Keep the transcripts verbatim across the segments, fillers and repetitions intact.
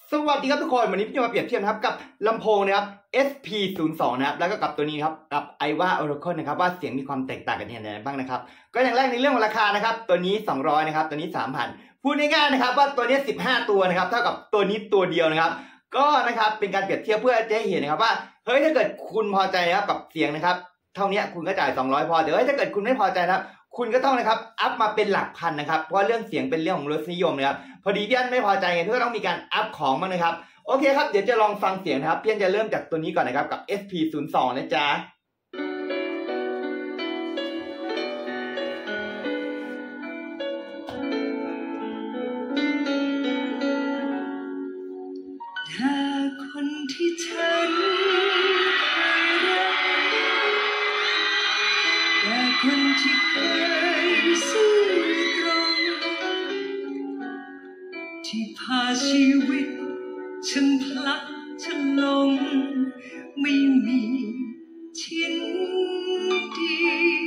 สวัสดีครับทุกคนวันนี้พี่จะมาเปรียบเทียบนะครับกับลำโพงนะครับ เอส พี ศูนย์ สอง นะครับแล้วก็กับตัวนี้ครับกับ ไอ วา Oracle นะครับว่าเสียงมีความแตกต่างกันอย่างไรบ้างนะครับก็อย่างแรกในเรื่องของราคานะครับตัวนี้สองร้อยนะครับตัวนี้ สามพัน พูดง่ายๆนะครับว่าตัวนี้สิบห้าตัวนะครับเท่ากับตัวนี้ตัวเดียวนะครับก็นะครับเป็นการเปรียบเทียบเพื่อจะให้เห็นนะครับว่าเฮ้ยถ้าเกิดคุณพอใจนะครับกับเสียงนะครับเท่านี้คุณก็จ่ายสองร้อยพอแต่เฮ้ยถ้าเกิดคุณไม่พอใจนะครับคุณก็ต้องนะครับอัพมาเป็นหลักพันนะครับเพราะเรื่องเสียงเป็นเรื่องของรสนิยมนะครับพอดีพี่อันไม่พอใจไงเพื่อต้องมีการอัพของบ้างนะครับโอเคครับเดี๋ยวจะลองฟังเสียงนะครับพี่อันจะเริ่มจากตัวนี้ก่อนนะครับกับ เอส พี ศูนย์ สอง นะจ๊ะถ้าคนที่ฉันเคยรักแต่คนที่เคยซื่อตรงที่พาชีวิตฉันพลัดฉันลงไม่มีชิ้นดี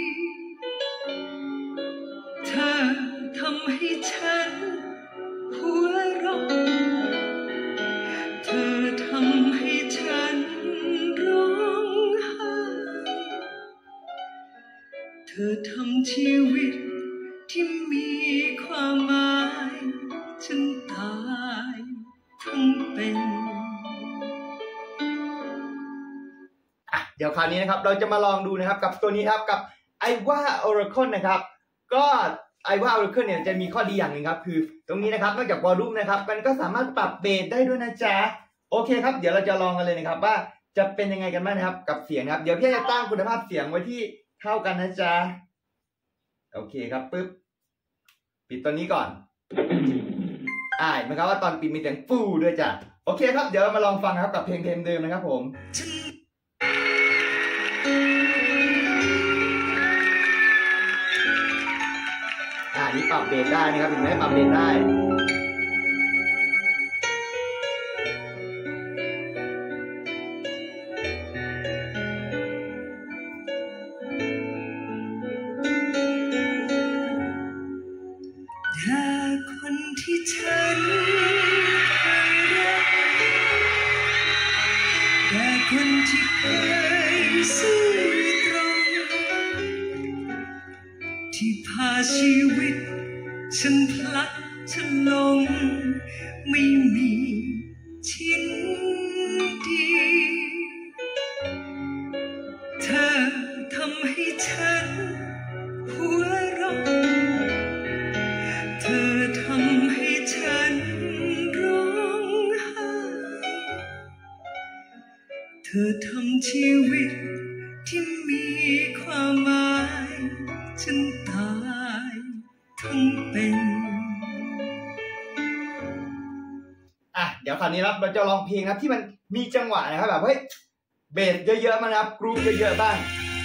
เธอทำให้ฉันหัวเราะเธอทำให้ฉันร้องไห้เธอทำชีวิตที่มีความหมายฉันตายทั้งเป็นเดี๋ยวคราวนี้นะครับเราจะมาลองดูนะครับกับตัวนี้ครับกับ ไอ วา Oracle นะครับก็ ไอ วา Oracle เนี่ยจะมีข้อดีอย่างหนึ่งครับคือตรงนี้นะครับนอกจากวอลลุ่มนะครับมันก็สามารถปรับเบสได้ด้วยนะจ๊ะโอเคครับเดี๋ยวเราจะลองกันเลยนะครับว่าจะเป็นยังไงกันบ้างนะครับกับเสียงนะครับเดี๋ยวพี่จะตั้งคุณภาพเสียงไว้ที่เท่ากันนะจ๊ะโอเคครับปึ๊บปิดตัวนี้ก่อนอ่าเห็นไหมครับว่าตอนปิดมีเสียงฟูด้วยจ้ะโอเคครับเดี๋ยวเรามาลองฟังครับกับเพลงเพลงเดิมนะครับผมอ่านี่ปรับเบสได้นะครับเห็นไหมปรับเบสได้ถ้าคนที่ฉันเคยรักแต่คนที่เคยซื่อตรงที่พาชีวิตฉันพลัดฉันลงไม่มีชิ้นดีเธอทำให้ฉันหัวเราะเธอทำให้ฉันร้องไห้เธอทำชีวิตที่มีความหมายฉันตายทั้งเป็นอ่ะเดี๋ยวคราวนี้ครับเราจะลองเพลงครับที่มันมีจังหวะนะครับแบบเฮ้ยเบสเยอะๆมานะครับกรุ๊ปเยอะๆบ้าง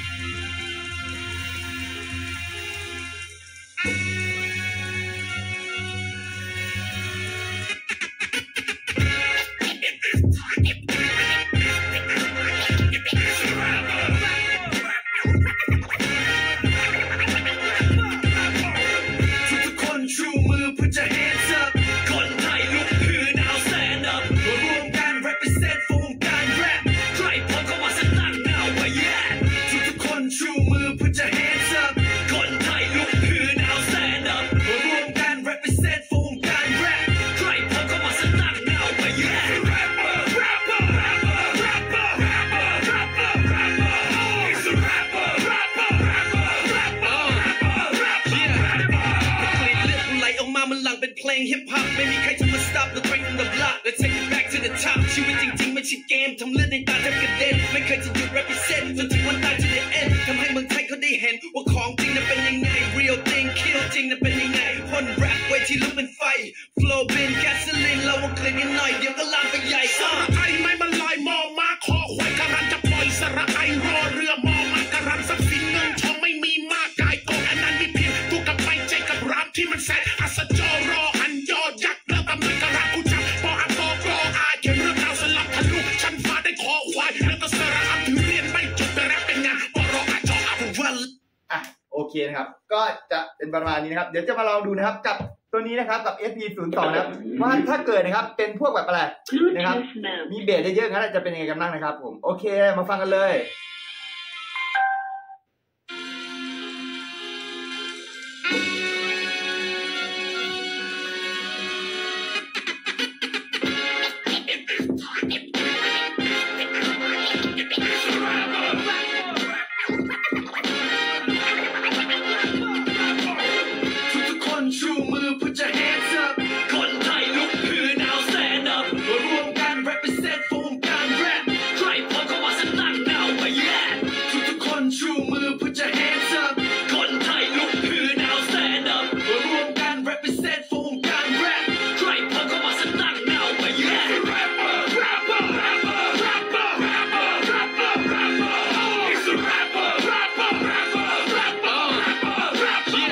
ฮิปฮอปไม่มีใครจะมา stop the train from the block let's take it back to the top ชีวิตจริงๆไม่ใช่เกมทำเลือดในตาแทบกระเด็นไม่เคยจะหยุด represent จนถึงวันตาย to the end ทำให้เมืองไทยเขาได้เห็นว่าของจริงนั้นเป็นยังไง real thing kill จริงนั้นเป็นยังไงพ่น rap ไว้ที่ลุกเป็นไฟ flow เป็น gasoline เราว่าเกลียดกันหน่อยเดี๋ยวก็ลามไปใหญ่สระไอไม่มันลอยมอมาขอควายการันจะปล่อยสระไอรอเรือมอมาการันสักสินเงินทองไม่มีมากกายโกอันนั้นมีเพียงตัวกับไปใจกับรามที่มันแสนอัศจรรอหันยอยักษ์แล้วกำลังกระรากูจับปออัปอปออาเขียนเรื่องราวสลับทะลุชั้นฟ้าได้ขอควายแล้วก็สระอัมถือเรียนไม่จบแต่แรปเป็นงานปรออาจออาบุวัลอ่ะโอเคนะครับก็จะเป็นประมาณนี้นะครับเดี๋ยวจะมาลองดูนะครับกับตัวนี้นะครับกับ เอส พี ศูนย์ สอง นะครับว่าถ้าเกิดนะครับเป็นพวกแบบอะไรนะครับมีเบสเยอะๆงั้นจะเป็นยังไงกันบ้างนะครับผมโอเคมาฟังกันเลยชูมือ put your hands up คนไทยลุกฮือ now stand up มารวมกัน represent วงการแรปใครพอเข้ามาสักตั้ง now มาแย่ทุกๆคนชูมือ put your hands up คนไทยลุกฮือ now stand up มารวมกัน represent วงการแรปใครพอเข้ามาสักตั้ง now มาแย่ rapper rapper rapper rapper rapper rapper rapper it's a rapper rapper rapper rapper rapper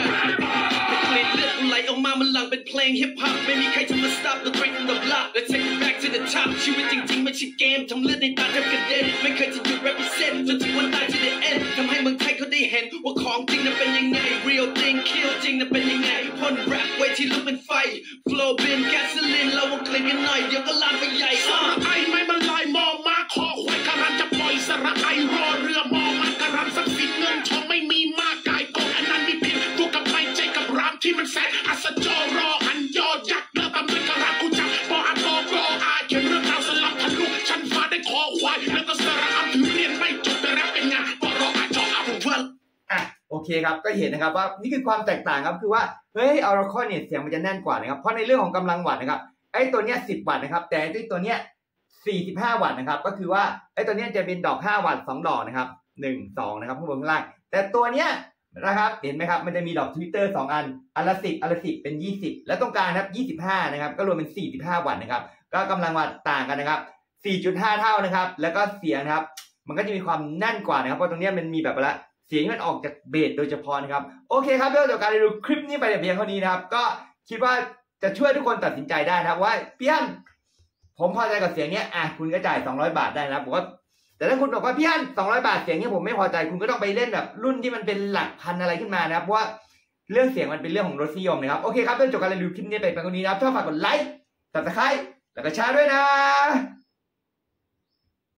rapper ไหลออกมามันหลั่งเป็นเพลงฮิปฮอปไม่มีใครจะมา stop the train from the block let's take it back to the top ชีวิตจริงๆไม่ใช่เกมทำเลือดในตาแทบกระเด็นไม่เคยจะหยุด represent จนถึงวันตาย to the end ทำให้เมืองไทยเขาได้เห็นว่าของจริงนั้นเป็นยังไง real thing kill จริงนั้นเป็นยังไงพ่นแรปไว้ที่ลุกเป็นไฟ flow เป็น gasoline เราวงกลิ่นกันหน่อยเดี๋ยวก็ลามไปใหญ่สระไอไม่มาลอยมองมาคอควายการันจะปล่อยสระไอรอเรือมองมันการันสักสิบเงินทองไม่มีมากกายกองอันนั้นมีพินตัวกับไม่ใจกับรามที่มันแสนอัศจรรอหันยอยักษ์เลิกตำลึงกระรากูจับปออัตโกรอาเขียนเรื่องราวสลับทะลุชั้นฟ้าได้คอควายแล้วก็สระอัมถือเรียนไม่จบแต่รับเป็นงานปรออาจออาผมว่าอ่ะโอเคครับก็เห็นนะครับว่านี่คือความแตกต่างครับคือว่าเฮ้ยออราเคิลเนี่ยเสียงมันจะแน่นกว่านะครับเพราะในเรื่องของกำลังวัตต์นะครับไอ้ตัวเนี้ยสิบวัตต์นะครับแต่ไอ้ตัวเนี้ยสี่สิบห้าวัตต์นะครับก็คือว่าไอ้ตัวเนี้ยจะเป็นดอกห้าวัตต์สองดอกนะครับหนึ่ง สองนะครับข้างบนข้างล่างแต่ตัวเนี้ยนะครับเห็นไหมครับมันจะมีดอกทวิตเตอร์สองอันอันละสิบอันละสิบเป็นยี่สิบแล้วตรงกลางครับยี่สิบห้านะครับก็รวมเป็นสี่สิบห้าวัตต์นะครับก็กำลังวัตต์ต่างกันนะครับ สี่จุดห้า เท่านะครับแล้วก็เสียงนะครับมันก็จะมีความแน่นกว่านะครับเพราะตรงนี้มันมีแบบละเสียงที่มันออกจากเบสโดยเฉพาะนะครับโอเคครับเรื่องจากการดูคลิปนี้ไปแต่เพียงเท่านี้นะครับก็คิดว่าจะช่วยทุกคนตัดสินใจได้นะครับว่าพี่อั้นผมพอใจกับเสียงเนี้ยอ่ะคุณก็จ่ายสองร้อยบาทได้นะครับผมว่าแต่ถ้าคุณบอกว่าพี่อั้นสองร้อยบาทเสียงนี้ผมไม่พอใจคุณก็ต้องไปเล่นแบบรุ่นที่มันเป็นหลักพันอะไรขึ้นมานะครับเพราะว่าเรื่องเสียงมันเป็นเรื่องของรสนิยมนะครับโอเคครับเรื่องจากการรีวิวคลิปนี้ไปเพียงเท่านี้นะครับชอบฝากกดไลค์ ซับสไครบ์แล้วก็แชร์ด้วยนะ